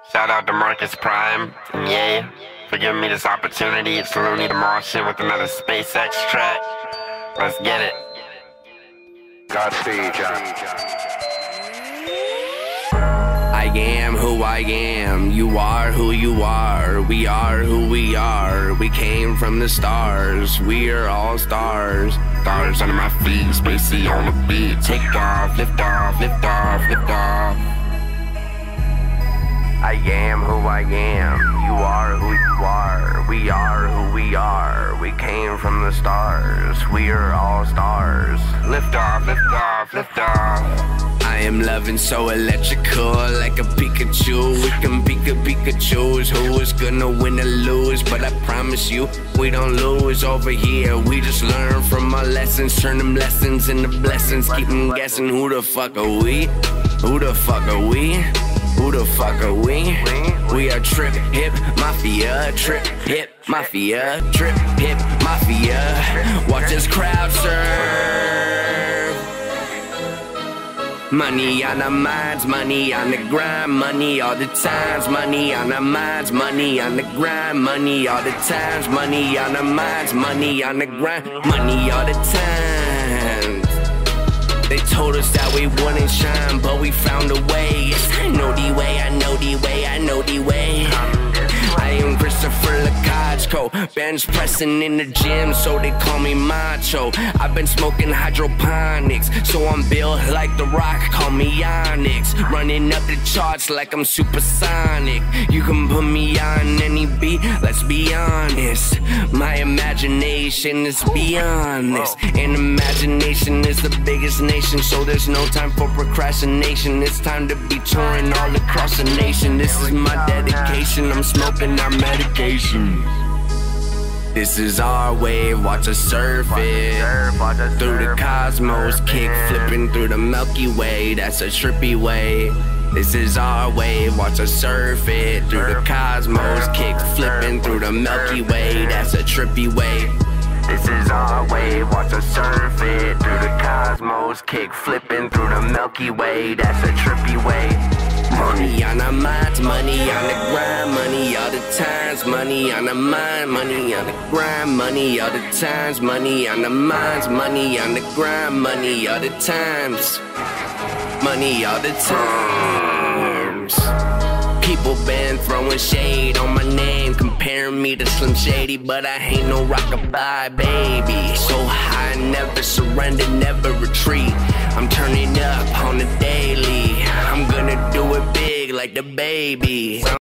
Shout out to Marcus Prime, and yay, for giving me this opportunity. It's Loonie the Martian with another SpaceX track. Let's get it. Godspeed, John. I am who I am, you are who you are, we are who we are, we came from the stars, we are all stars. Stars under my feet, spacey on the beat, take off, lift off, lift off, lift off. I am who I am, you are who you are, we are who we are, we came from the stars, we are all stars. Lift off, lift off, lift off. I am loving so electrical, like a Pikachu. We can choose who is gonna win or lose, but I promise you, we don't lose over here. We just learn from our lessons, turn them lessons into blessings. Keep them guessing, who the fuck are we? Who the fuck are we? Who the fuck are we? We are Trip Hip Mafia, Trip Hip Mafia, Trip Hip Mafia. Watch this crowd serve. Money on our minds, money on the grind, money all the times, money on our minds, money on the grind, money all the times, money on our minds, money on the grind, money all the times. They told us that we wouldn't shine, but we found a way. Yes, I know the way, I know the way, I know the way. I am Christopher Lacagco, bench pressing in the gym, so they call me macho. I've been smoking hydroponics, so I'm built like The Rock, call me Onyx. Running up the charts like I'm supersonic. You can put me on any beat, let's be honest. My imagination is beyond this, and imagination is the biggest nation, so there's no time for procrastination. It's time to be touring all across the nation. This is my dedication, I'm smoking our medication. This is our wave, watch us surf it through the cosmos, kick flipping through the Milky Way. That's a trippy way. This is our wave, watch us surf it through the cosmos, kick flipping through the Milky Way. That's a trippy way. This is our wave, watch us surf it through the cosmos, kick flipping through the Milky Way. That's a trippy way. Money on our minds, money on the grind, money all the times, money on the mind, money on the grind, money all the times, money on the minds, money on the grind, money all the times, money all the times. People been throwing shade on my name, comparing me to Slim Shady, but I ain't no rockabye baby. So high, never surrender, never retreat. I'm turning up on the daily. I'm gonna do it big like the baby.